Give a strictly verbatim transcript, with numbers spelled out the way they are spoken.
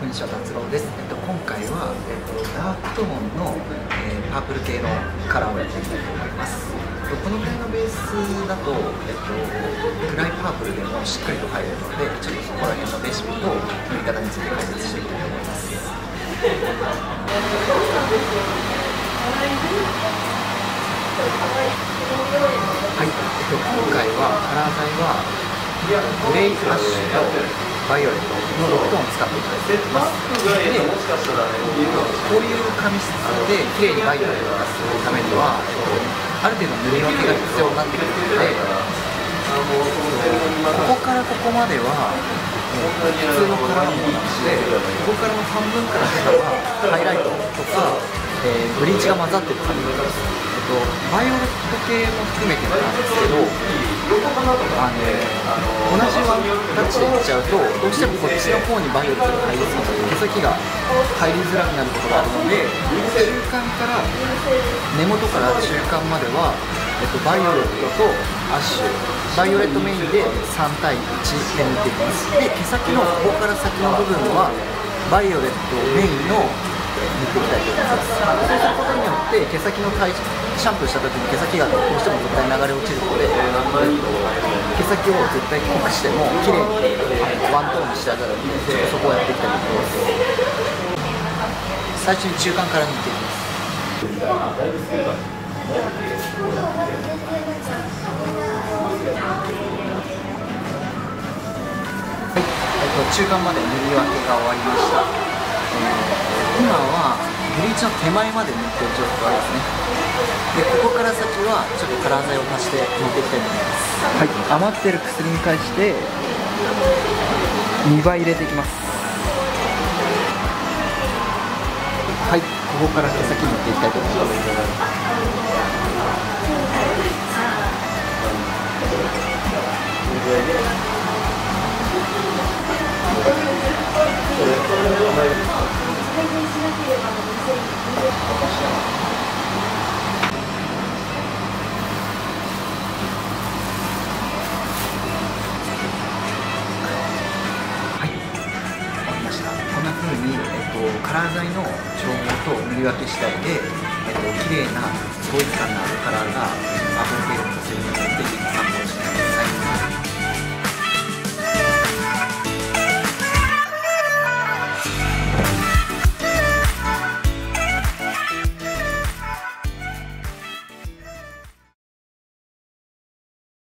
こんにちは、達郎です。えっと、今回は、えっと、ダークトーンの、えー、パープル系のカラーをやっていきたいと思います。えっと、このぐらいのベースだと、えっと、暗いパープルでもしっかりと入るので、ちょっとそこら辺のレシピと塗り方について解説していきたいと思います。はい、えっと、今回はカラー剤はグレイアッシュとバイオレットのろくトーンを使っていきたいと思います。で、こういう紙質で綺麗にバイオレットを出すためには、ある程度塗り分けが必要になってくるので、ここからここまでは普通のカラーモードなので、ここからの半分から下はハイライトとか、えー、ブリーチが混ざってる紙です。えっと、バイオレット系も含めてなんですけど、あの同じワンタッチでいっちゃうと、どうしてもこっちの方にバイオレットが入りすぎて毛先が入りづらくなることがあるので、中間から根元から中間までは、えっと、バイオレットとアッシュ、バイオレットメインでさん対いちで塗っていきます。で、毛先のここから先の部分はバイオレットメインの塗っていきたいと思います。そうすることによって毛先のシャンプーした時に毛先がどうしても絶対流れ落ちるので、毛先を絶対濃くしても綺麗にワントーンに仕上がるので、ちょっとそこをやっていきたいと思います。最初に中間から塗っていきます。はい、えっと、中間まで塗り分けが終わりました。えー今はブリーチの手前まで塗っている状態ですね。で、ここから先はちょっとカラー剤を足して塗っていきたいと思います。 はい、余ってる薬に対してにばい入れていきます。 はい、ここから毛先塗っていきたいと思います。はい、終わりました。こんな風に、えっと、カラー剤の調合と塗り分け次第で、えっと、綺麗な統一感のあるカラーが溢れているとするの